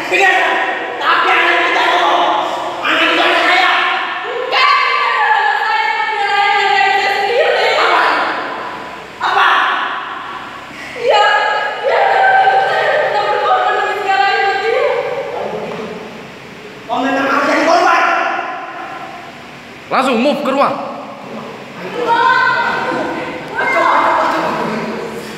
Dengar, tapi anak kita tuh, anak itu anak saya. Bukan, anak saya tapi sendiri. Apa? Ya, saya sudah berkorban demi segalanya buat dia. Kau memang harus jadi korban. Langsung move ke ruang.